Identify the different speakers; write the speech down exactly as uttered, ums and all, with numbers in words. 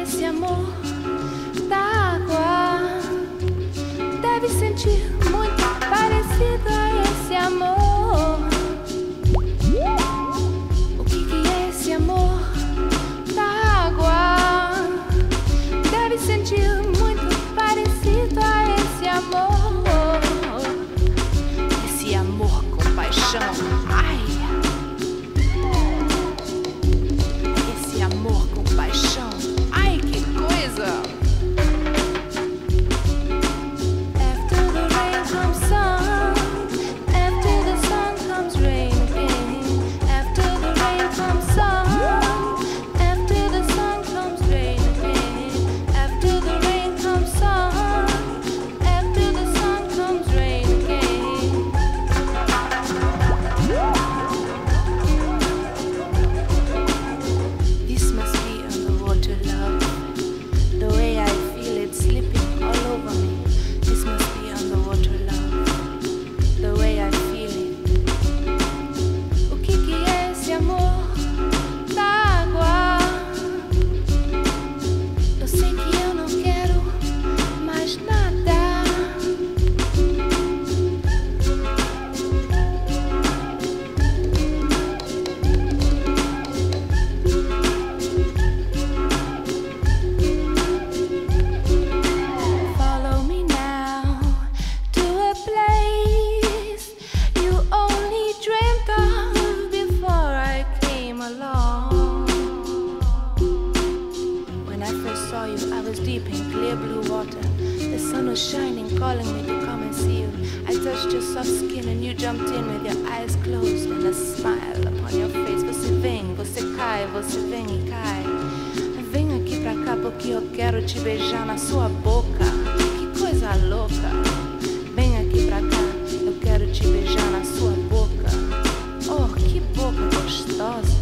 Speaker 1: esse amor d'água deve sentir muito parecido a esse amor. O que que é esse amor d'água? Deve sentir muito parecido a esse amor. Esse amor com paixão, ai. Esse amor com paixão, ai, que coisa. After the rain comes sun, after the sun comes rain again. After the rain comes sun, after the sun comes rain again. After the rain comes sun, after the sun comes rain again. This must be underwater love. The way I feel it slipping all over me. This must be underwater love. The way I feel it. O que que é esse amor d'água? Eu sei que eu não quero mais nada. Follow me now to a place you only dreamt of before I came along. When I first saw you, I was deep in clear blue water. The sun was shining, calling me to come and see you. I touched your soft skin and you jumped in with your eyes closed and a smile upon your face. Você vem, você cai, você vem e cai. Vem aqui pra cá porque eu quero te beijar na sua boca. Que coisa louca. Vem aqui pra cá, eu quero te beijar na sua boca. Oh, que boca gostosa.